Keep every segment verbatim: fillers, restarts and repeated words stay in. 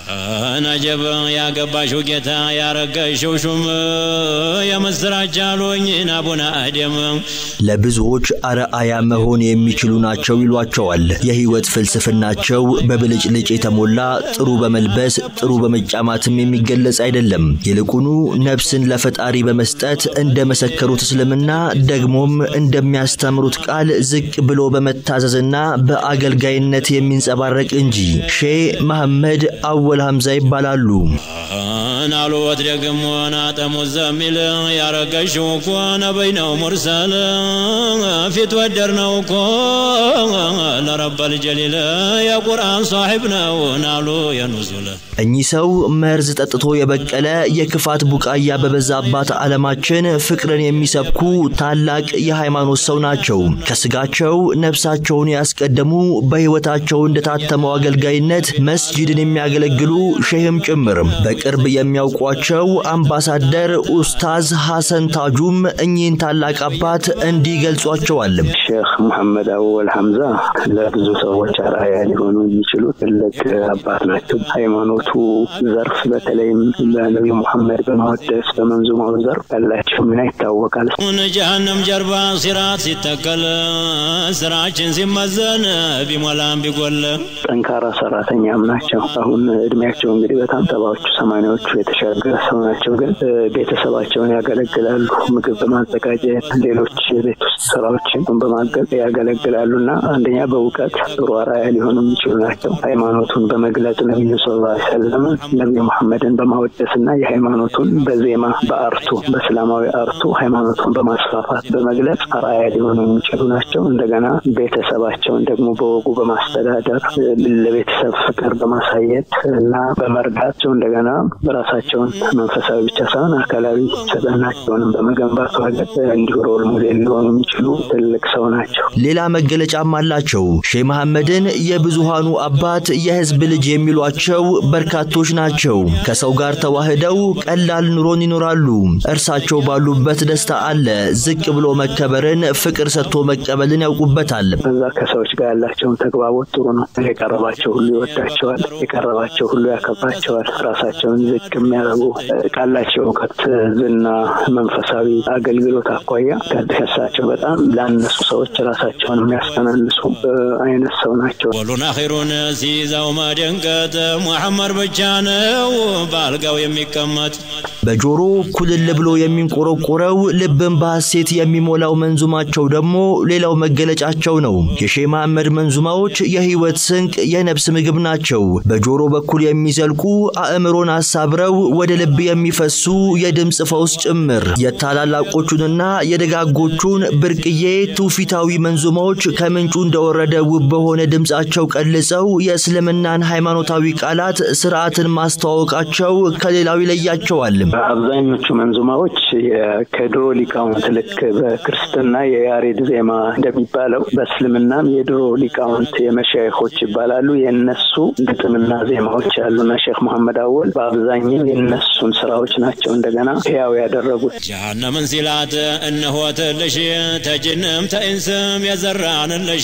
أنا جب يا قباشو كتا يا رقاشو شم يا مسراجالوني نابونا أدم ለብዙዎች አርአያ መሆን የሚችሉ ናቸው ይሏቸዋል የህይወት ፍልስፍናቸው በብልጭ ልጭ የተሞላ ጥሩ በመልበስ ጥሩ በመጫማትም የሚገለጽ አይደለም ይልቁኑ ነፍስን ለፈጣሪ በመስጠት እንደመሰከሩት እስልምና ደግሞም እንደሚያስተምሩት ቃል ዝቅ ብሎ በመታዘዝና በአገልጋይነት የሚንጸባረቅ እንጂ ሼህ መሐመድ አወል ሐምዛ ይባላሉ ናሉት ደግሞና ተሙዘሚል ያረጋሽው ኮነ በይነው ሙርሰል ፊት ወደርነው ኮ ለረብ الجليل يا قرآن صاحبنا ونالو ينزل እኚህ ሰው መርዝ ጠጥቶ የበቀለ የክፋት ቡቃያ በበዛባት ዓለማችን ፍቅርን የሚሰብኩ ታላቅ የሃይማኖት ሰው ናቸው ከስጋቸው ነፍሳቸውን ያስቀደሙ በህይወታቸው እንደታተመው አገልጋይነት መስጂድን የሚያገለግሉ ሼህም ጭምር በቅርብ የሚያውቋቸው አምባሳደር ኡስታዝ ሐሰን ታጁም እኚህን ታላቅ አባት እንዲገልጿቸዋል ሼህ መሐመድ አወል ሐምዛ ለብዙ ሰዎች አርአያ ሊሆኑ የሚችሉ ትልቅ አባት ናቸው ሃይማኖት ዘርፍ በተለይም በነብዩ መሐመድ በመወደስ በመንዙማው ዘርፍ ያላቸው ምን ይታወቃል ጀሃነም ጀርባ ሲራት ሲተከል ስራችን ሲመዘን ቢሞላም ቢጎል ጠንካራ ሰራተኛም ናቸው አሁን እድሜያቸው እንግዲህ በጣም ተባዎቹ ሰማንያዎቹ የተሻገረ ሰው ናቸው ግን ቤተሰባቸውን ያገለግላሉ ምግብ በማዘጋጀት ሌሎች ቤት ውስጥ ስራዎችን በማገዝ ያገለግላሉና አንደኛ በእውቀት ጥሩ አርአያ ሊሆኑ የሚችሉ ናቸው ሃይማኖቱን በመግለጽ ነብዩ ሰለላሁ ዐለይሂ ወሰለም ነብዩ መሐመድን በማወደስና የሃይማኖቱን በዜማ በአርቱ በእስላማዊ አርቱ ሃይማኖቱን በማስፋፋት በመግለጽ አርአያ ሊሆኑ የሚችሉ ናቸው እንደገና ቤተሰባቸውን ደግሞ በወጉ በማስተዳደር ለቤተሰብ ፍቅር በማሳየት እና በመርዳቸው እንደገና ራሳቸውን መንፈሳዊ ብቻ ሳይሆን አካላዊ ሰብዕናቸውን በመገንባት ወገድ እንዲሁ ሮል ሞዴል ሊሆኑ የሚችሉ ትልቅ ሰው ናቸው ሌላ መገለጫም አላቸው ሼህ መሐመድን የብዙሃኑ አባት የህዝብ ልጅ የሚሏቸው በርካቶች ናቸው ከሰው ጋር ተዋህደው ቀላል ኑሮን ይኖራሉ እርሳቸው ባሉበት ደስታ አለ ዝቅ ብሎ መከበርን ፍቅር ሰጥቶ መቀበልን ያውቁበታል በዛ ከሰዎች ጋር ያላቸው ተግባቦት ጥሩ ነው የቀረባቸው ሁሉ ይወዳቸዋል የቀረባቸው ሁሉ ያከብራቸዋል ራሳቸውን ዝቅ የሚያደርጉ ቃላቸው ከትዝና መንፈሳዊ አገልግሎት አቋያ ከደሳቸው በጣም ላነሱ ሰዎች ራሳቸውን የሚያስተናንሱ አይነት ሰው ናቸው ወሉና ኸይሩን ሲዛው ማደንቀት ሙሐመድ በጃነው ባልጋው የሚቀመጥ በጆሮ ኩልል ብሎ የሚንቆረቆረው ልብን በሐሴት የሚሞላው መንዙማቸው ደግሞ ሌላው መገለጫቸው ነው የሼህ መሐመድ መንዙማዎች የህይወት ስንቅ የነፍስ ምግብ ናቸው በጆሮ በኩል የሚዘልቁ አእምሮን አሳብረው ወደ ልብ የሚፈሱ የድምጽ ፈውስ ጭምር የታላላቆቹንና የደጋጎቹን ብርቅዬ ቱፊታዊ መንዙማዎች ከምንጩ እንደወረደ ውብ በሆነ ድምጻቸው ቀልጸው የእስልምናን ሃይማኖታዊ ቃላት ስርዓትን ማስተዋወቃቸው ከሌላው ይለያቸዋል አብዛኞቹ መንዙማዎች የከድሮ ሊቃውንት ልክ በክርስትና የያሬድ ዜማ እንደሚባለው በእስልምናም የድሮ ሊቃውንት የመሻይኾች ይባላሉ የነሱ ግጥምና ዜማዎች ያሉና ሼህ መሐመድ አወል በአብዛኛው የነሱን ስራዎች ናቸው እንደገና ያው ያደረጉት ጀሃነምን ሲላት እነሆ ተለሽ ተጅንም ተኢንስም የዘራንልሽ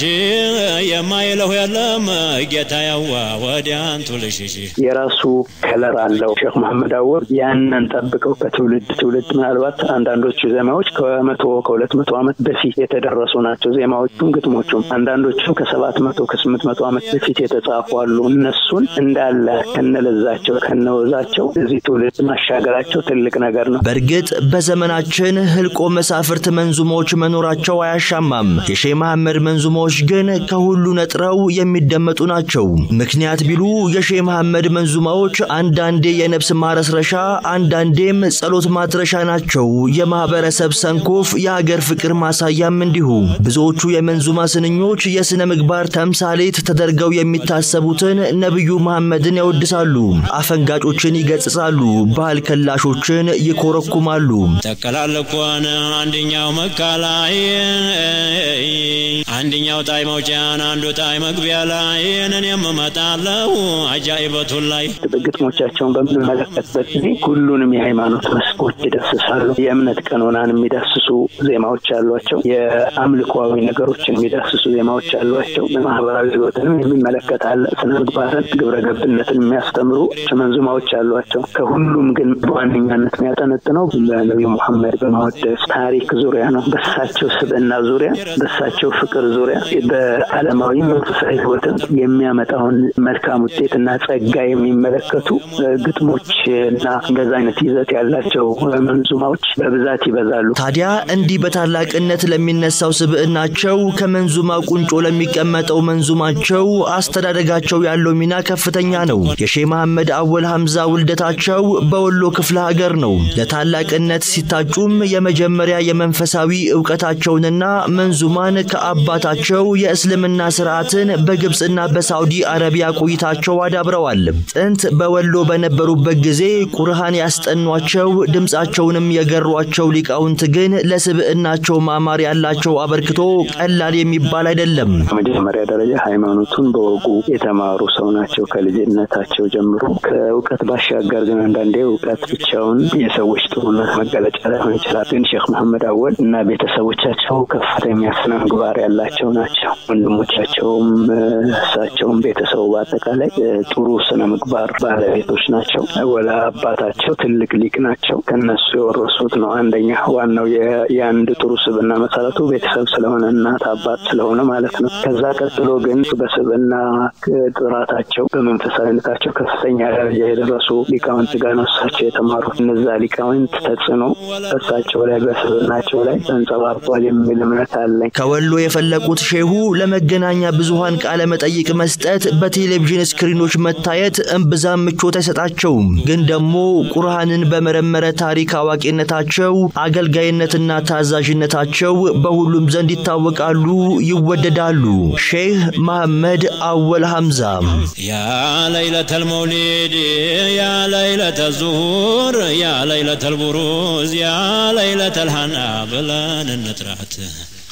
የማይለው የለም ጌታ ያዋ ወዲያን ቱልሽ የራሱ ከለር አለው ሼህ መሐመድ አወል ያንን ተጠብቀው ከትውልድ ትውልድ ምናልባት አንዳንዶቹ ዜማዎች ከመቶ ከሁለት መቶ ዓመት በፊት የተደረሱ ናቸው ዜማዎቹም ግጥሞቹም አንዳንዶቹ ከሰባት መቶ ከስምንት መቶ ዓመት በፊት የተጻፉ አሉ እነሱን እንዳለ ከነለዛቸው ከነወዛቸው እዚህ ትውልድ ማሻገራቸው ትልቅ ነገር ነው በርግጥ በዘመናችን ህልቆ መሳፍርት መንዙሞች መኖራቸው አያሻማም የሼህ መሐመድ መንዙሞች ግን ከሁሉ ነጥረው የሚደመጡ ናቸው ምክንያት ቢሉ የሼህ መሐመድ መንዙማዎች አንዳንዴ የነፍስ ማረስረሻ አንዳንዴም ጸሎት ማድረሻ ናቸው የማህበረሰብ ሰንኮፍ የሀገር ፍቅር ማሳያም እንዲሁ ብዙዎቹ የመንዙማ ስንኞች የስነ ምግባር ተምሳሌት ተደርገው የሚታሰቡትን ነብዩ መሐመድን ያወድሳሉ አፈንጋጮችን ይገጽ ይገስጻሉ ባህል ከላሾችን ይኮረኩማሉ ተከላለኩና አንደኛው መካላይ አንደኛው ጣይ መውጫና አንዱ ጣይ መግቢያ ላይ እኔም መጣለው አጃኢበቱ ላይ ግጥሞቻቸውን በመመለከትበት ጊዜ ሁሉንም የሃይማኖት መስኮች ይዳስሳሉ የእምነት ቀኖናን የሚዳስሱ ዜማዎች አሏቸው የአምልኮአዊ ነገሮችን የሚዳስሱ ዜማዎች አሏቸው ማህበራዊ ህይወትን የሚመለከታል ስነምግባርን ግብረ ገብነትን የሚያስተምሩ መንዙማዎች አሏቸው ከሁሉም ግን በዋነኛነት የሚያጠነጥነው በነብዩ መሐመድ በማወደስ ታሪክ ዙሪያ ነው በሳቸው ስብዕና ዙሪያ በሳቸው ፍቅር ዙሪያ በዓለማዊ መንፈሳዊ ህይወት የሚያመጣውን መልካም ውጤትና ጸጋ የሚመለከቱ ግጥሞችና እንደዛ አይነት ይዘት ያላቸው መንዙማዎች በብዛት ይበዛሉ ታዲያ እንዲህ በታላቅነት ለሚነሳው ስብዕናቸው ከመንዙማ ቁንጮ ለሚቀመጠው መንዙማቸው አስተዳደጋቸው ያለው ሚና ከፍተኛ ነው የሼህ መሐመድ አወል ሐምዛ ውልደታቸው በወሎ ክፍለ ሀገር ነው ለታላቅነት ሲታጩም የመጀመሪያ የመንፈሳዊ ዕውቀታቸውንና መንዙማን ከአባታቸው የእስልምና ስርዓትን በግብጽና በሳውዲ አረቢያ ቆይታቸው አዳብረዋል ጥንት በወሎ በነበሩበት ጊዜ ቁርአን ያስጠኗቸው ድምጻቸውንም የገሯቸው ሊቃውንት ግን ለስብዕናቸው ማማር ያላቸው አበርክቶ ቀላል የሚባል አይደለም በመጀመሪያ ደረጃ ሃይማኖቱን በወጉ የተማሩ ሰው ናቸው ከልጅነታቸው ጀምሮ ከዕውቀት ባሻገር ግን አንዳንዴ ዕውቀት ብቻውን የሰዎች ጥሩነት መገለጫ ሊሆን ይችላል ግን ሼህ መሐመድ አወል እና ቤተሰቦቻቸው ከፍተኛ ስነ ምግባር ያላቸው ናቸው ወንድሞቻቸውም እሳቸውም ቤተሰቡ በአጠቃላይ ጥሩ ስነ ምግባር ባለቤቶች ናቸው ወላ አባታቸው ትልቅ ሊቅ ናቸው ከነሱ የወረሱት ነው አንደኛ ዋናው የአንድ ጥሩ ስብዕና መሰረቱ ቤተሰብ ስለሆነ እናት አባት ስለሆነ ማለት ነው ከዛ ቀጥሎ ግን በስብዕና ጥራታቸው በመንፈሳዊነታቸው ከፍተኛ ደረጃ የደረሱ ሊቃውንት ጋር ነው እሳቸው የተማሩት እነዛ ሊቃውንት ተጽዕኖ እሳቸው ላይ በስብዕናቸው ላይ ተንጸባርቋል የሚል እምነት አለኝ ከወሎ የፈለቁት ሼሁ ለመገናኛ ብዙሃን ቃለ መጠይቅ መስጠት በቴሌቪዥን ስክሪኖች መታየት እንብዛም ምቾት አይሰጣቸውም ግን ደግሞ ቁርአንን በመረመረ ታሪክ አዋቂነታቸው አገልጋይነትና ታዛዥነታቸው በሁሉም ዘንድ ይታወቃሉ ይወደዳሉ ሼህ መሐመድ አወል ሐምዛ ያ ለይለተል መውሊድ ያ ለይለተል ዙሁር ያ ለይለተል ቡሩዝ ያ ለይለተል ሐና ብለን እንጥራት